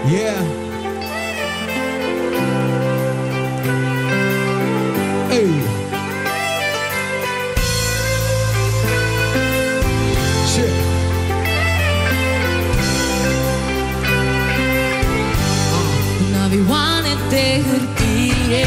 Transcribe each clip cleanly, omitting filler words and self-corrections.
Yeah. Hey. Shit. Navi wanted de hârtie,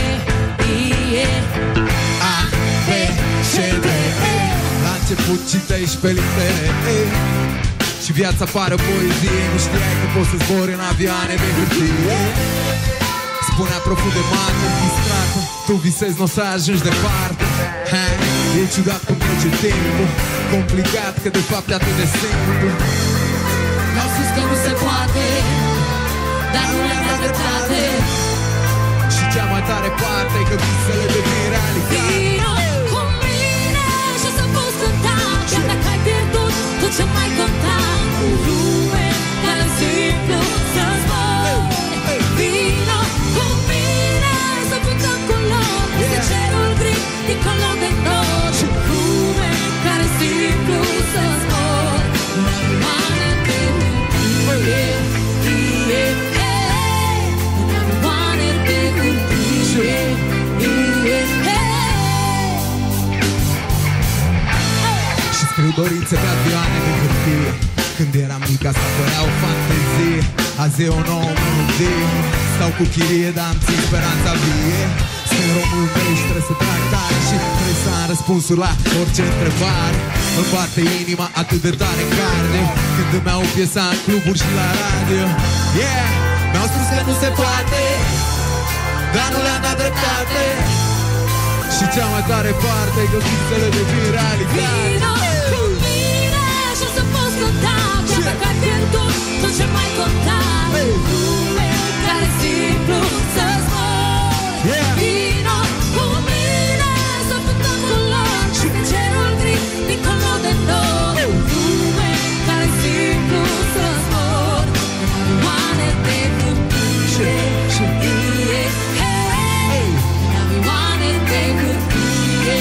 A, B, C, D, E. La început citești pe litere E și viața pare poezie. Nu știai că poți să zbori în avioane de hârtie. Spunea profund de mare, distrată, tu visezi n-o să ajungi departe. E ciudat cum trece timpul, complicat că de fapt e atât de simplu. Mi-au spus că nu se poate, dar nu le-am dat dreptate. Și cea mai tare parte e că visele devin realitate. Vino cu mine și o să poți cânta, chiar dacă ai pierdut tot ce mai conta. O lume care simplu să zbori. Vino cu mine să putem culori peste cerul gri, dincolo de nori. O lume care simplu să zbori. Navioane de hârtie, navioane de hârtie. Și scriu dorințe pe avioane de hârtie. Când eram mic asta părea o fantezie. Azi e o nouă melodie. Stau cu chirie, dar am țin speranța vie. Sunt român și trebuie să trag tare și trebuie să am răspunsuri la orice întrebare. Îmi bate inima atât de tare în cardio când îmi iau piesa în cluburi și la radio. Yeah! Mi-au spus că nu se poate, dar nu le-am dat dreptate. Și cea mai tare parte e că visele devin realitate. Vino cu mine și o să poți conta, chiar dacă ai pierdut tot ce mai conta. Lume care simplu să zbori. Vino cu mine să putem culori peste cerul gri, dincolo de nori. Lume care simplu să zbori. Navioane de hârtie, navioane de hârtie.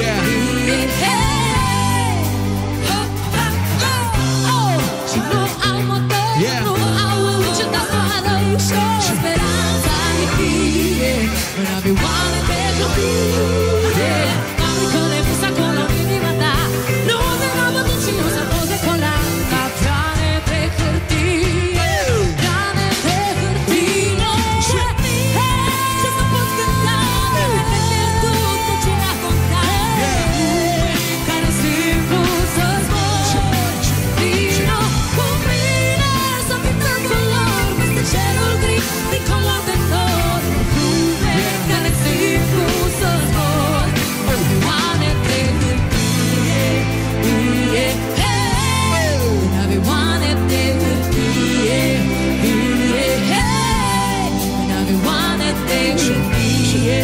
Și nu au motor, nu au luce, dar soară ușor. Speranța e fie, navioane de hârtie. Camicole pus acolo în inima ta, nu te n-a bătut și nu s-a pot decola. Avioane de hârtie, avioane de hârtie. Și să poți cânta, care pierdut tot ce a contat. Care simplu să zbori. Vino cu mine să pintăm culori peste cerul gri, dincolo de nori. Lume care simplu să zbori. Navioane de hârtie, navioane de hârtie, navioane de hârtie.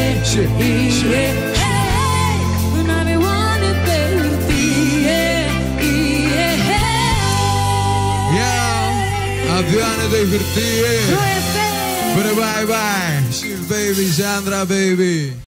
Navioane de hârtie. Yeah! Avioane de hârtie. Bye bye bye. Shift baby, Chandra baby.